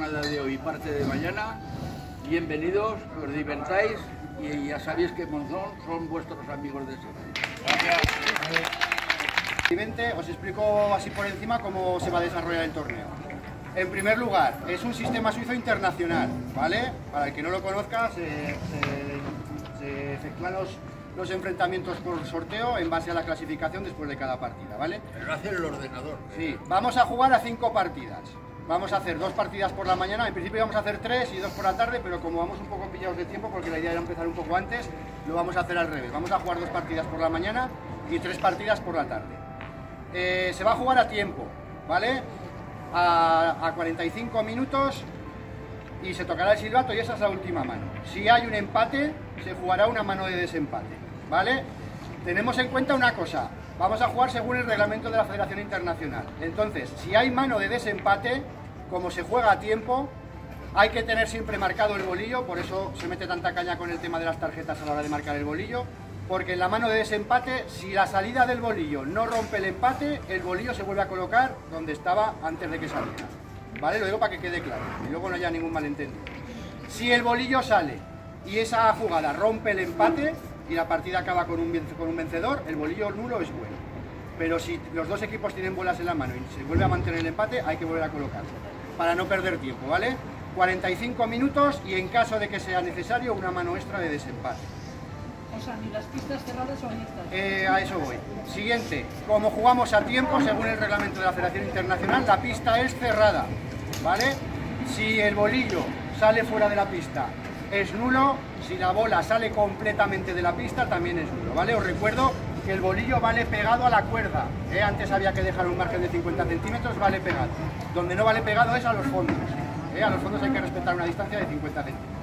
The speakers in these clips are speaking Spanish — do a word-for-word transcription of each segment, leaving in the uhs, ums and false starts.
jornada de hoy y parte de mañana. Bienvenidos, os divertáis y ya sabéis que Monzón son vuestros amigos de siempre. Gracias. Os explico así por encima cómo se va a desarrollar el torneo. En primer lugar, es un sistema suizo internacional, ¿vale? Para el que no lo conozca, se, se, se efectúan los, los enfrentamientos por sorteo en base a la clasificación después de cada partida, ¿vale? Pero lo hace el ordenador. Sí, vamos a jugar a cinco partidas. Vamos a hacer dos partidas por la mañana, en principio vamos a hacer tres y dos por la tarde, pero como vamos un poco pillados de tiempo, porque la idea era empezar un poco antes, lo vamos a hacer al revés. Vamos a jugar dos partidas por la mañana y tres partidas por la tarde. Eh, se va a jugar a tiempo, ¿vale? A, a cuarenta y cinco minutos y se tocará el silbato y esa es la última mano. Si hay un empate, se jugará una mano de desempate, ¿vale? Tenemos en cuenta una cosa, vamos a jugar según el reglamento de la Federación Internacional. Entonces, si hay mano de desempate, como se juega a tiempo, hay que tener siempre marcado el bolillo, por eso se mete tanta caña con el tema de las tarjetas a la hora de marcar el bolillo, porque en la mano de desempate, si la salida del bolillo no rompe el empate, el bolillo se vuelve a colocar donde estaba antes de que saliera, ¿vale? Lo digo para que quede claro, y luego no haya ningún malentendido. Si el bolillo sale y esa jugada rompe el empate y la partida acaba con un, con un vencedor, el bolillo nulo es bueno. Pero si los dos equipos tienen bolas en la mano y se vuelve a mantener el empate, hay que volver a colocarlo, para no perder tiempo, ¿vale? cuarenta y cinco minutos y en caso de que sea necesario, una mano extra de desempate. O sea, ni las pistas cerradas o abiertas. Eh, a eso voy. Siguiente, como jugamos a tiempo, según el reglamento de la Federación Internacional, la pista es cerrada, ¿vale? Si el bolillo sale fuera de la pista, es nulo. Si la bola sale completamente de la pista, también es nulo, ¿vale? Os recuerdo que el bolillo vale pegado a la cuerda, ¿eh? Antes había que dejar un margen de cincuenta centímetros, vale pegado. Donde no vale pegado es a los fondos, ¿eh? A los fondos hay que respetar una distancia de cincuenta centímetros.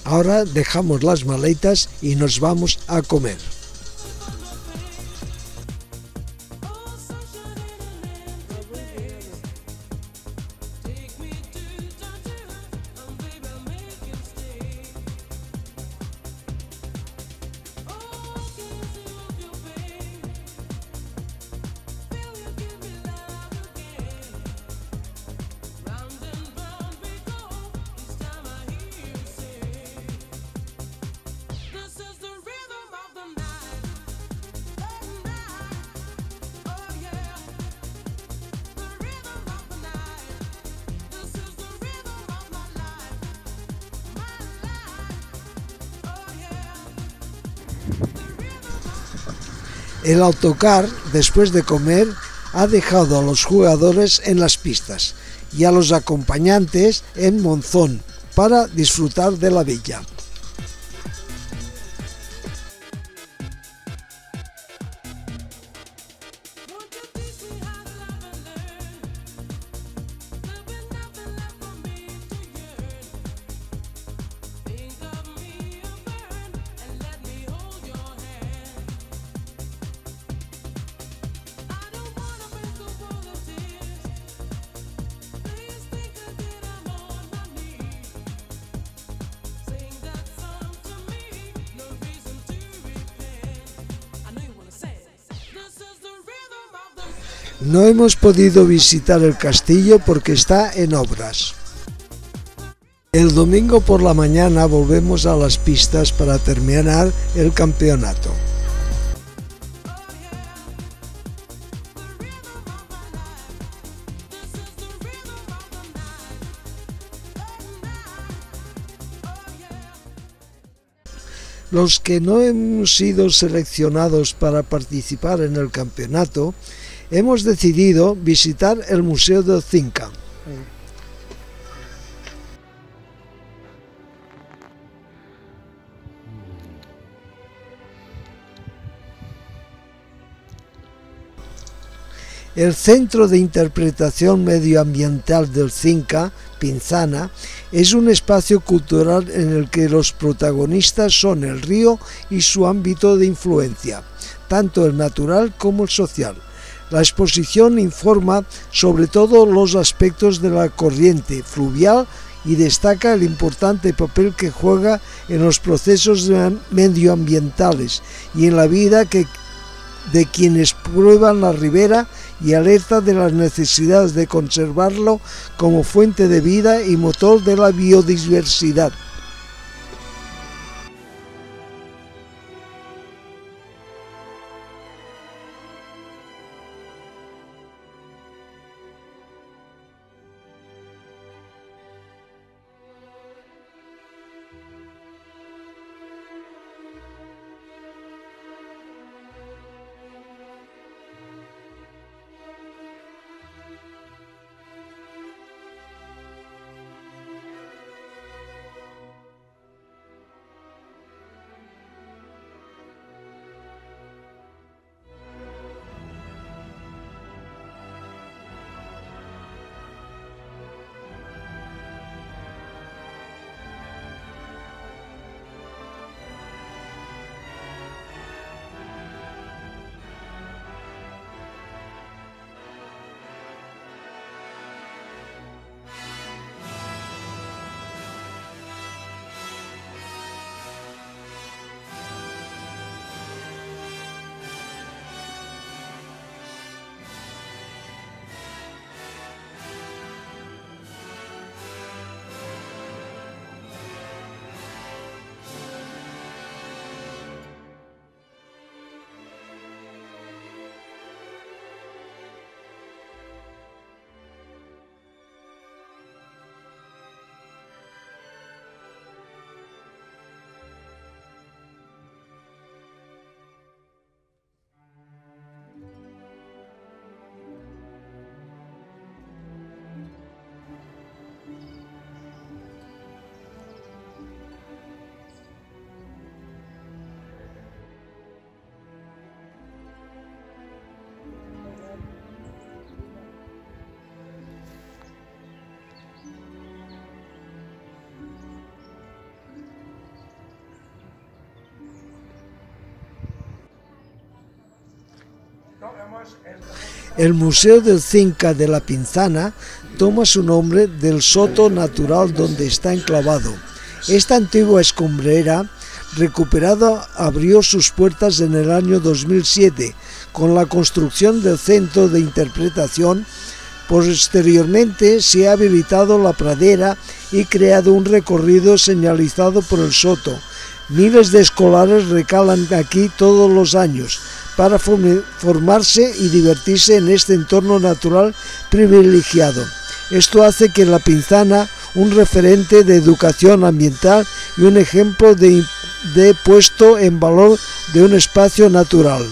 Ahora dejamos las maletas y nos vamos a comer. El autocar, después de comer, ha dejado a los jugadores en las pistas y a los acompañantes en Monzón para disfrutar de la villa. No hemos podido visitar el castillo porque está en obras. El domingo por la mañana volvemos a las pistas para terminar el campeonato. Los que no hemos sido seleccionados para participar en el campeonato, hemos decidido visitar el Museo del Cinca. El Centro de Interpretación Medioambiental del Cinca, Pinzana, es un espacio cultural en el que los protagonistas son el río y su ámbito de influencia, tanto el natural como el social. La exposición informa sobre todos los aspectos de la corriente fluvial y destaca el importante papel que juega en los procesos medioambientales y en la vida que, de quienes prueban la ribera, y alerta de las necesidades de conservarlo como fuente de vida y motor de la biodiversidad. El Museo del Cinca de la Pinzana toma su nombre del soto natural donde está enclavado. Esta antigua escombrera, recuperada, abrió sus puertas en el año dos mil siete con la construcción del centro de interpretación. Posteriormente se ha habilitado la pradera y creado un recorrido señalizado por el soto. Miles de escolares recalan aquí todos los años para formarse y divertirse en este entorno natural privilegiado. Esto hace que La Pinzana un referente de educación ambiental y un ejemplo de, de puesto en valor de un espacio natural.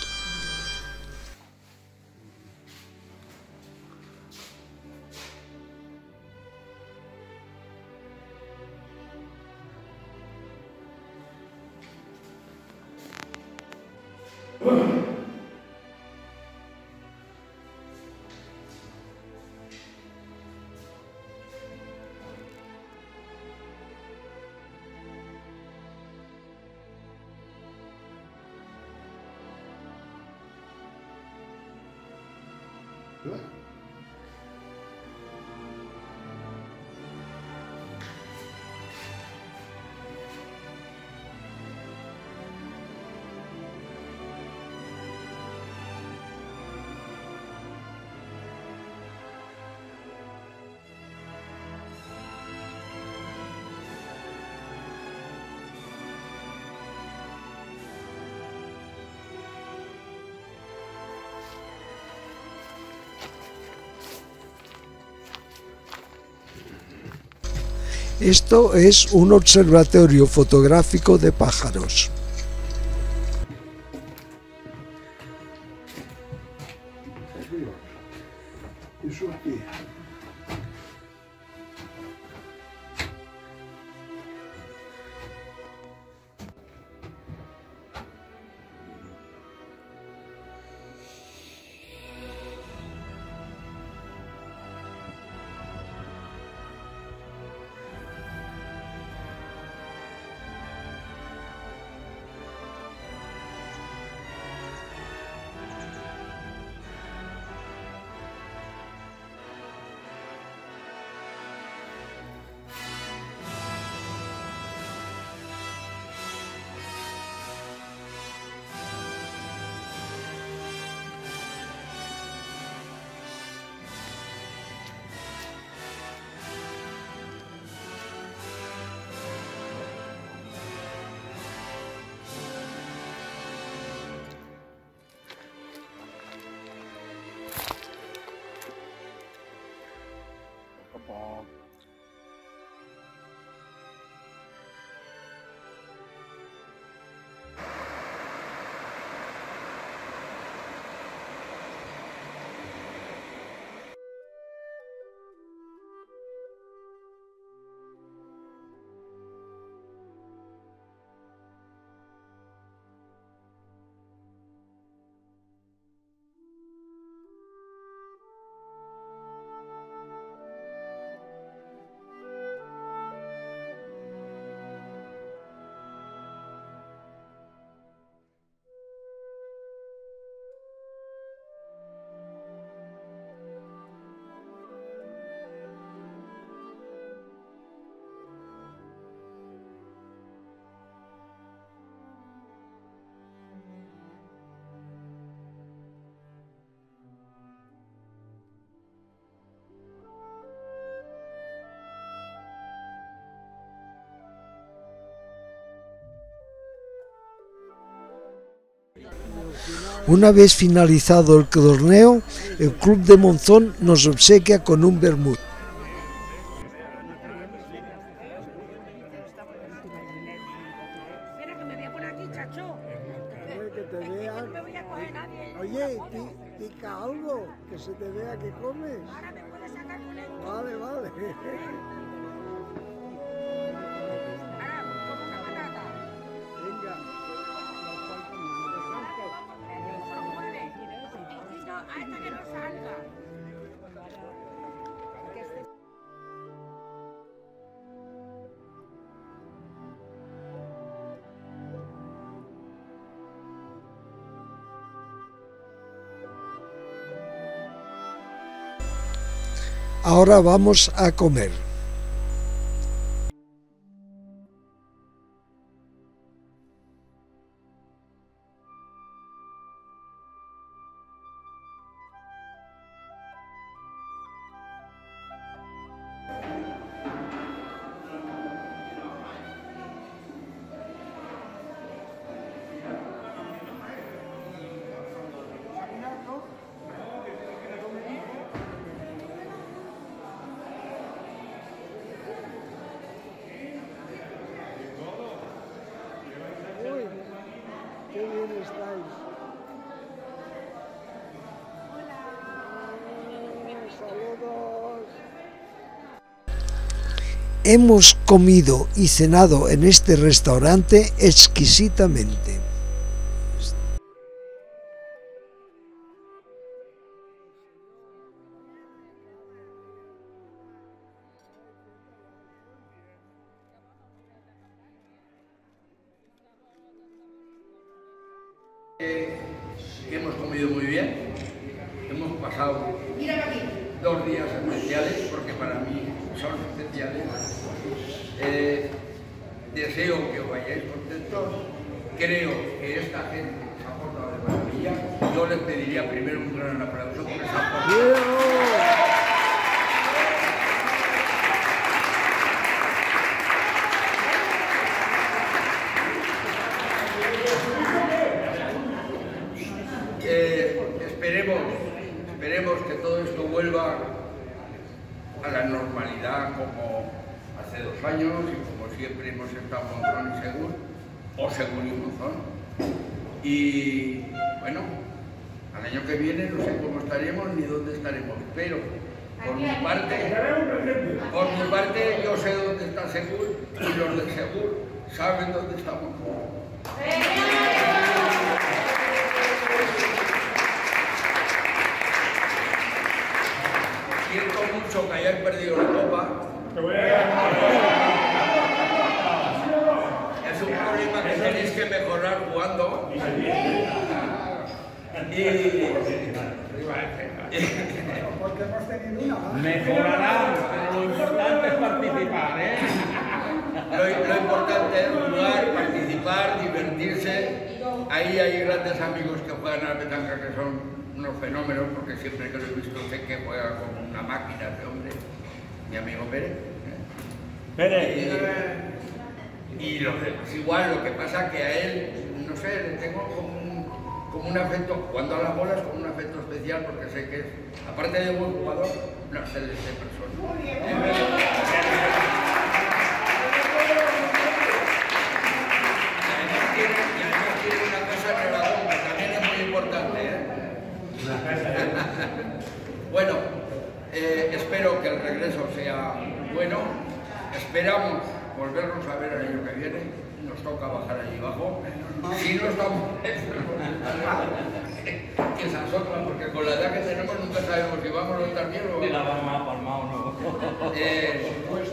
Esto es un observatorio fotográfico de pájaros. Una vez finalizado el torneo, el Club de Monzón nos obsequia con un vermut. Que te vean. Oye, pica algo, que se te vea que comes. Ahora me puedes sacar con esto. Vale, vale. Ahora, como una patata. Venga. Eso lo mueve. Y no, hasta que no salga. Ahora vamos a comer. Qué bien estáis. Saludos. Hemos comido y cenado en este restaurante exquisitamente. Eh, hemos comido muy bien, hemos pasado dos días especiales, porque para mí son especiales. Eh, deseo que os vayáis contentos, creo que esta gente se ha portado de maravilla. Yo les pediría primero un gran aplauso porque se han portado. Eh, esperemos, esperemos que todo esto vuelva a la normalidad como hace dos años y como siempre hemos estado Monzón y Segur, o Segur y Monzón. Y bueno, al año que viene no sé cómo estaremos ni dónde estaremos, pero por mi parte, por mi parte yo sé dónde está Segur y los de Segur saben dónde estamos. Siento mucho que hayáis perdido la copa. Es un problema que tenéis que mejorar jugando. Y... Porque hemos tenido una. Mejorarán, pero lo importante es participar, ¿eh? Lo, lo importante es jugar, participar, divertirse. Ahí hay grandes amigos que juegan a la petanca que son unos fenómenos, porque siempre que lo he visto sé que juega como una máquina ese hombre, mi amigo Pérez. ¿eh? Pérez. Y, y lo demás igual, lo que pasa que a él, no sé, le tengo como un, como un afecto, jugando a las bolas, como un afecto especial, porque sé que es, aparte de buen jugador, una excelente persona. Y además tiene una casa en Aragón, que también es muy importante, ¿eh? Bueno, eh, espero que el regreso sea bueno. Esperamos volvernos a ver el año que viene. Nos toca bajar allí abajo. Si no estamos que esas otras, porque con la edad que tenemos nunca sabemos si vamos a estar bien o Y la vamos a palmar o no. Eh,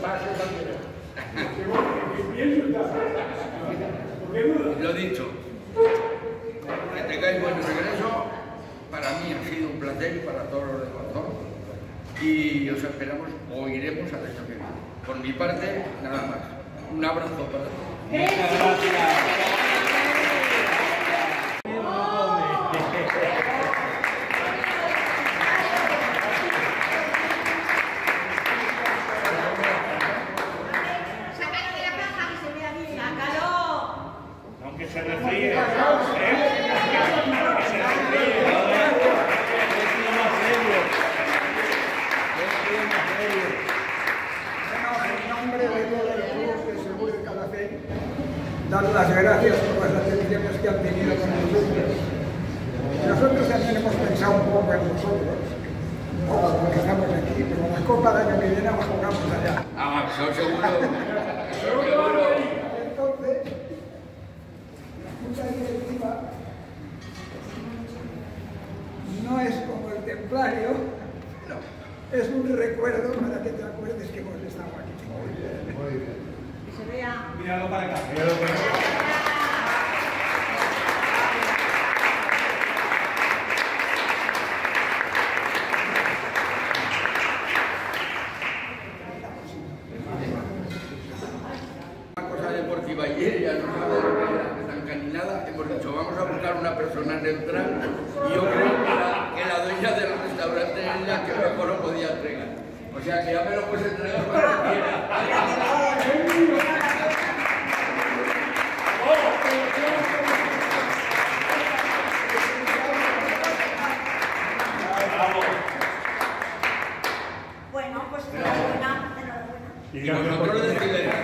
lo dicho, que tengáis buen regreso. Para mí ha sido un placer y para todos los de Monzón. Y os esperamos o iremos al año que viene. Por mi parte, nada más. Un abrazo para todos. Muchas gracias. Aunque se refríe, ¿eh? Aunque se refríe, En nombre de todo el club de Segur de Calafell, dar las gracias por las atenciones que han tenido con nosotros. Nosotros también hemos pensado un poco en nosotros, un poco porque estamos aquí, pero la copa del año que viene la jugamos allá. Ah, eso seguro. Seguro. Entonces, mucha directiva no es como el templario, no, es un recuerdo para que te acuerdes que hemos estado aquí. Muy bien, muy bien. Que se vea. Míralo para acá. Míralo para acá. buscar una persona neutral y yo creo que la, que la dueña del restaurante es la que mejor lo podía entregar. O sea que ya me lo puedes entregar cuando quiera. Bueno, pues enhorabuena, enhorabuena. Y vosotros decirle